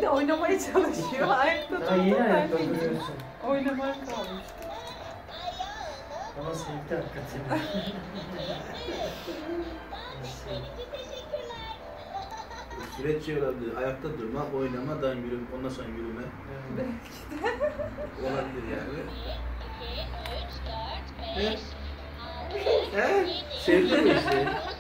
Bir de oynamaya çalışıyor. Ayakta Daha yeni tuttum ben ayakta de. duruyorsun. Oynamaya kalmış. Ama sevdi hakikaten. Süreç şey olabilir. Ayakta durmak, oynama, dan yürüme, ondan sonra yürüme. Belki de. Olabilir yani. He? He? Sevdi mi işte?